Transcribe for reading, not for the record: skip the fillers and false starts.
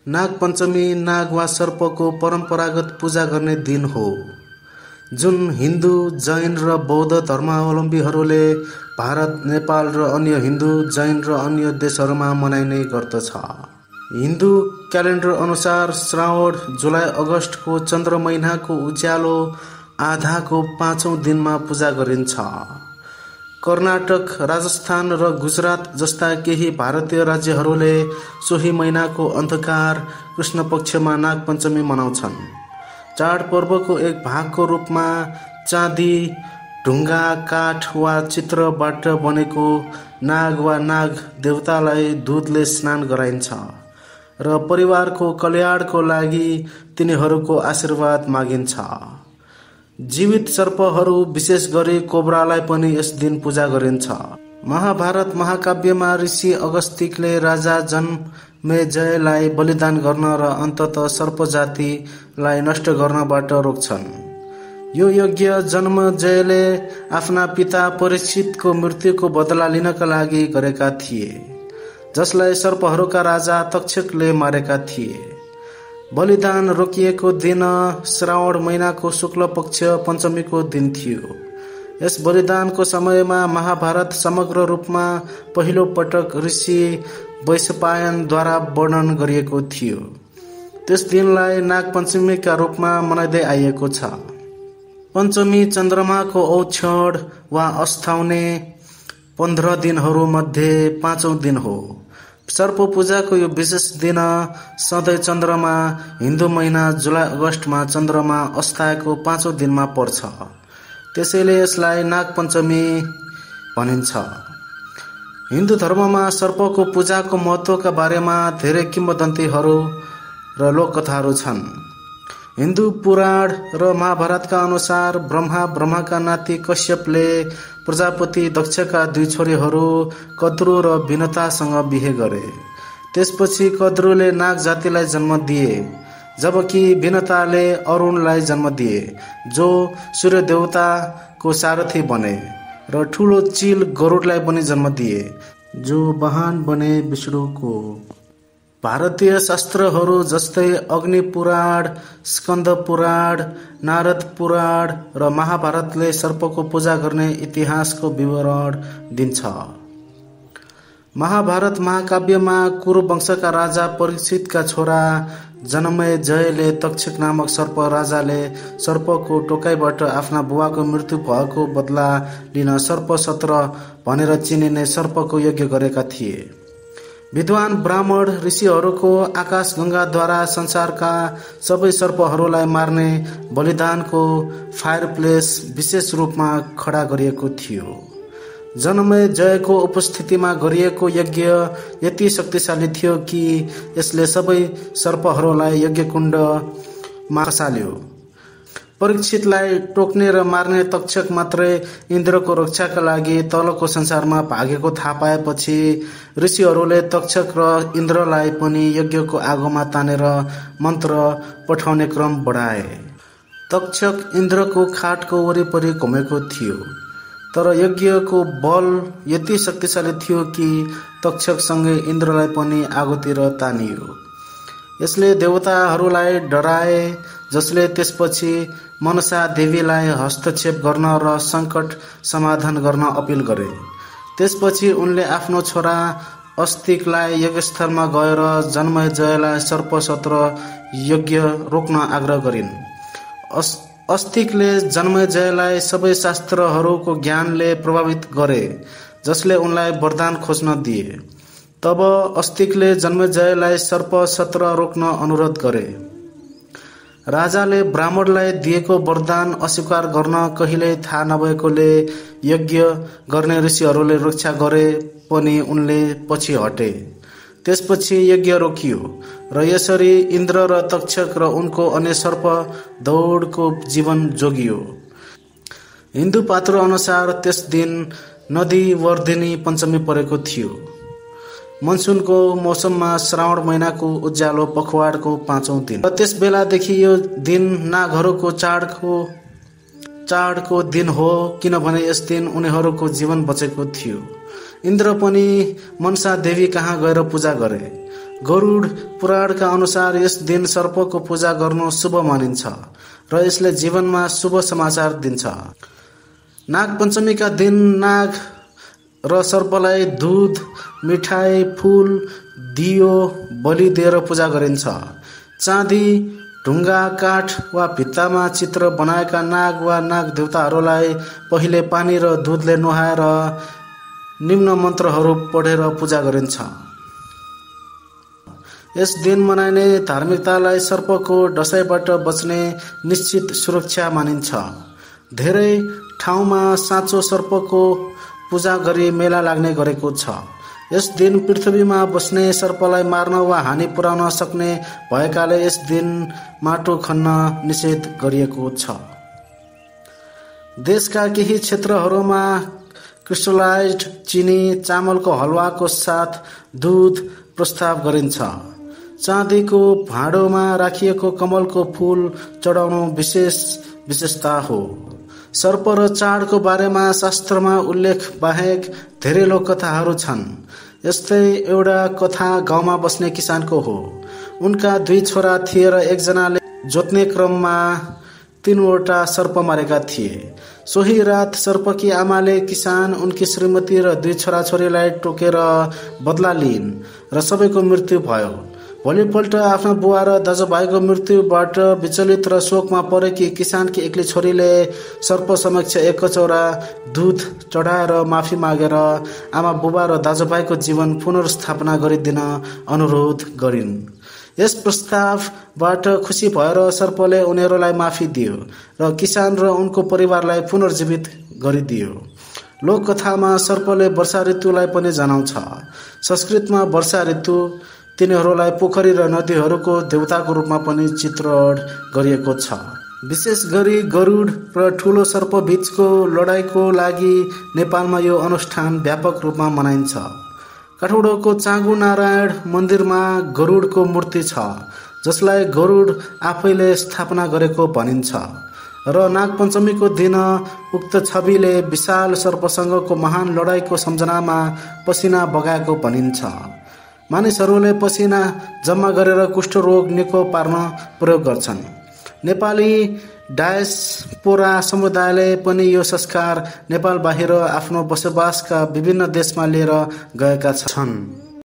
नाग पञ्चमी नाग वा सर्पको परम्परागत पूजा गर्ने दिन हो, जुन हिन्दू, जैन र बौद्ध धर्मावलम्बीहरूले भारत, नेपाल र अन्य हिन्दू, जैन र अन्य देशहरूमा मनाइने गर्दछ। हिन्दू क्यालेन्डर अनुसार श्रावण, जुलाई, अगस्तको चन्द्र महिनाको उज्यालो आधाको 5औं दिनमा पूजा गरिन्छ। कर्नाटक, राजस्थान र गुजरात जस्ता केही भारतीय राज्यहरूले सोही महिनाको अन्धकार कृष्ण पक्षमा नाग पञ्चमी मनाउँछन्। चाडपर्वको एक भागको रूपमा चाँदी, ढुङ्गा, काठ वा चित्रबाट बनेको नाग वा नाग देवतालाई दूधले स्नान गराइन्छ र परिवारको कल्याणको लागि तिनीहरूको आशीर्वाद मागिन्छ। जीवित सर्पहरू, विशेष गरी कोब्रालाई पनि यस दिन पूजा गरिन्छ। महाभारत महाकाव्यमा ऋषि अगस्त्यले राजा जन्मेजयलाई बलिदान गर्न र अन्ततः सर्प जातिलाई नष्ट गर्नबाट रोक्छन्। यो यज्ञ जन्मेजयले आफ्ना पिता परीक्षितको मृत्युको बदला लिनका लागि गरेका थिए, जसलाई सर्पहरूका राजा तक्षकले मारेका थिए। बलिदान रोकिएको दिन श्रावण महिनाको शुक्ल पक्ष पञ्चमीको दिन थियो। यस बलिदानको समयमा महाभारत समग्र रूपमा पहिलो पटक ऋषि वैशम्पायनद्वारा वर्णन गरिएको थियो। त्यस दिनलाई नाग पञ्चमीका रूपमा मनाइँदै आइएको छ। पञ्चमी चन्द्रमाको औक्षण वा अस्ताउने 15 दिनहरू मध्ये 5औं दिन हो। सर्प पूजाको यो विशेष दिन सधैँ चन्द्रमा हिन्दू महिना जुलाई अगस्तमा चन्द्रमा अस्ताएको 5औं दिनमा पर्छ। त्यसैले यसलाई नाग पञ्चमी भनिन्छ। हिन्दू धर्ममा सर्पको पूजाको महत्त्वका बारेमा धेरै किंवदन्तीहरू र लोककथाहरू छन्। हिन्दू पुराण र महाभारतका अनुसार ब्रह्माका नाति कश्यपले प्रजापति दक्षका 2 छोरीहरू कद्रु र विनतासँग बिहे गरे। त्यसपछि कद्रुले नाग जातिलाई जन्म दिए, जबकि विनताले अरुणलाई जन्म दिए, जो सूर्य देवताको सारथी बने, र ठूलो चील गरुडलाई पनि जन्म दिए, जो वाहन बने विष्णुको। भारतीय शास्त्रहरू जस्तै अग्नि पुराण, स्कन्द पुराण, नारद पुराण र महाभारतले सर्पको पूजा गर्ने इतिहासको विवरण दिन्छ। महाभारत महाकाव्यमा कुरु वंशका राजा परीक्षितका छोरा जन्मेजयले तक्षक नामक सर्प राजाले सर्पको टोकाइबाट आफ्ना बुवाको मृत्यु भएको बदला लिन सर्प सत्र भनेर चिनिने सर्पको यज्ञ गरेका थिए। विद्वान ब्राह्मण ऋषिहरूको आकाशगंगाद्वारा संसारका सबै सर्पहरूलाई मार्ने बलिदानको फायरप्लेस विशेष रूपमा खडा गरिएको थियो। जन्मेजयको उपस्थितिमा गरिएको यज्ञ यति शक्तिशाली थियो कि यसले सबै सर्पहरूलाई यज्ञकुण्डमा खसाल्यो। परीक्षितलाई टोक्ने र मार्ने तक्षक मात्रै इन्द्रको रक्षाका लागि तलको संसारमा भागेको थाहा पाएपछि ऋषिहरूले तक्षक र इन्द्रलाई पनि यज्ञको आगोमा तानेर मन्त्र पठाउने क्रम बढाए। तक्षक इन्द्रको खाटको वरिपरि घुमेको थियो, तर यज्ञको बल यति शक्तिशाली थियो कि तक्षकसँगै इन्द्रलाई पनि आगोतिर तानियो। यसले देवताहरूलाई डराए, जसले त्यसपछि मनसा देवीलाई हस्तक्षेप गर्न र सङ्कट समाधान गर्न अपिल गरे। त्यसपछि उनले आफ्नो छोरा अस्तिकलाई यज्ञस्थलमा गएर जन्मेजयलाई सर्प सत्र यज्ञ रोक्न आग्रह गरिन्। अस्तिकले जन्मेजयलाई सबै शास्त्रहरूको ज्ञानले प्रभावित गरे, जसले उनलाई वरदान खोज्न दिए। तब अस्तिकले जन्मेजयलाई सर्प सत्र रोक्न अनुरोध गरे। राजाले ब्राह्मणलाई दिएको वरदान अस्वीकार गर्न कहिल्यै थाहा नभएकोले यज्ञ गर्ने ऋषिहरूले रक्षा गरे पनि उनले पछि हटे। त्यसपछि यज्ञ रोकियो र यसरी इन्द्र र तक्षक र उनको अन्य सर्प दौडको जीवन जोगियो। हिन्दू पात्रो अनुसार त्यस दिन नदी वर्धिनी पञ्चमी परेको थियो। मनसुनको मौसममा श्रावण महिनाको उज्यालो पखवाडको 5औं दिन र त्यस बेलादेखि यो दिन नागहरूको चाडको दिन हो, किनभने यस दिन उनीहरूको जीवन बचेको थियो। इन्द्र पनि मनसा देवी कहाँ गएर पूजा गरे गरुड पुराणका अनुसार यस दिन सर्पको पूजा गर्नु शुभ मानिन्छ र यसले जीवनमा शुभ समाचार दिन्छ। नागपञ्चमीका दिन नाग र सर्पलाई दूध, मिठाई, फूल, दियो बलि दिएर पूजा गरिन्छ। चाँदी, ढुङ्गा, काठ वा भित्तामा चित्र बनाएका नाग वा नाग देवताहरूलाई पहिले पानी र दूधले नुहाएर निम्न मन्त्रहरू पढेर पूजा गरिन्छ। यस दिन मनाइने धार्मिकतालाई सर्पको डसाइबाट बच्ने निश्चित सुरक्षा मानिन्छ। धेरै ठाउँमा साँचो सर्पको पूजा गरी मेला लाग्ने गरेको छ। यस दिन पृथ्वीमा बस्ने सर्पलाई मार्न वा हानि पुर्याउन सक्ने भएकाले यस दिन माटो खन्न निषेध गरिएको छ। देशका केही क्षेत्रहरूमा क्रिस्टलाइज्ड चिनी चामलको हलवाको साथ दूध प्रस्ताव गरिन्छ। चाँदीको भाँडोमा राखिएको कमलको फूल चढाउनु विशेषता हो। सर्प र चाडको बारेमा शास्त्रमा उल्लेख बाहेक धेरै लोककथाहरू छन्। यस्तै एउटा कथा गाउँमा बस्ने किसानको हो। उनका 2 छोरा थिए र एकजनाले जोत्ने क्रममा 3वटा सर्प मारेका थिए। सोही रात सर्पकी आमाले किसान, उनकी श्रीमती र 2 छोराछोरीलाई टोकेर बदला लिइन् र सबैको मृत्यु भयो। भोलिपल्ट आफ्ना बुवा र दाजुभाइको मृत्युबाट विचलित र शोकमा परेकी किसानकी एक्लै छोरीले सर्प समक्ष 1 कचौरा दूध चढाएर माफी मागेर आमा बुबा र दाजुभाइको जीवन पुनर्स्थापना गरिदिन अनुरोध गरिन्। यस प्रस्तावबाट खुसी भएर सर्पले उनीहरूलाई माफी दियो र किसान र उनको परिवारलाई पुनर्जीवित गरिदियो। लोककथामा सर्पले वर्षा ऋतुलाई पनि जनाउँछ। संस्कृतमा वर्षा ऋतु तिनीहरूलाई पोखरी र नदीहरूको देवताको रूपमा पनि चित्रण गरिएको छ। विशेष गरी गरुड र ठुलो सर्प बीचको लडाईँको लागि नेपालमा यो अनुष्ठान व्यापक रूपमा मनाइन्छ। काठमाडौँको चाँगु नारायण मन्दिरमा गरुडको मूर्ति छ, जसलाई गरुड आफैले स्थापना गरेको भनिन्छ र नागपञ्चमीको दिन उक्त छविले विशाल सर्पसँगको महान लडाईँको सम्झनामा पसिना बगाएको भनिन्छ। मानिसहरूले पसिना जम्मा गरेर कुष्ठरोग निको पार्न प्रयोग गर्छन्। नेपाली डायस्पोरा समुदायले पनि यो संस्कार नेपाल बाहिर आफ्नो बसोबासका विभिन्न देशमा लिएर गएका छन्।